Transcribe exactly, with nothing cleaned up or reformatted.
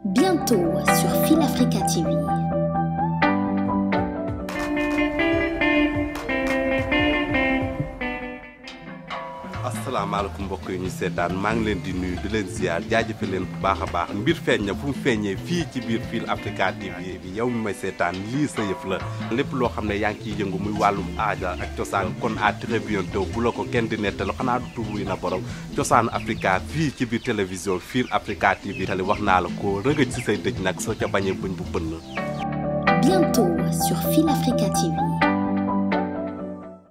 Bientôt sur Fil Africa T V. asalaamaaleykum mbokk yi ñu seetaan maa ngi leen di nuyu di leen ziar jaajëfal leen bu baax a baax mbir feeñ na fu mu feeñee fii ci biir Fil Africa T V bi yow mi may seetaan lii sa yëf la lépp loo xam ne yaa ngi ciy yëngu muy wàllum aada ak cosaan kon à très bientôt bu la ko kenn di nettali xanaa du tur wi na borom cosaanu Africa fii ci biir télévision Fil Africa T V tali wax naa la ko rëngëj si say dëj nag soo ca bañee buñ bu bënn. Bientôt sur Fil Africa T V.